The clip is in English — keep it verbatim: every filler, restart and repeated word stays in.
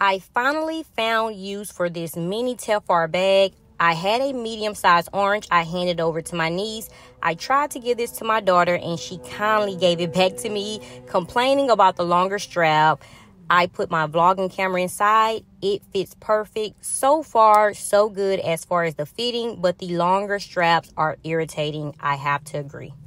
I finally found use for this mini Telfar bag. I had a medium-sized orange. I handed over to my niece. I tried to give this to my daughter, and she kindly gave it back to me, complaining about the longer strap. I put my vlogging camera inside. It fits perfect. So far, so good as far as the fitting, but the longer straps are irritating. I have to agree.